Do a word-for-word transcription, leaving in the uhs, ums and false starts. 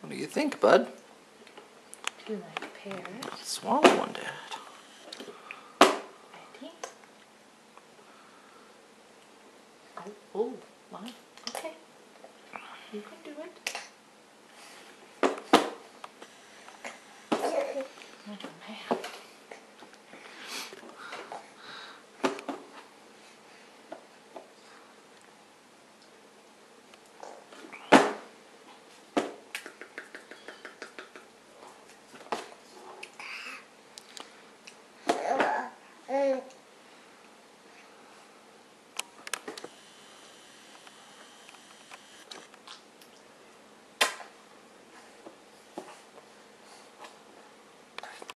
What do you think, bud? Do you like pears? Swallow one, Dad.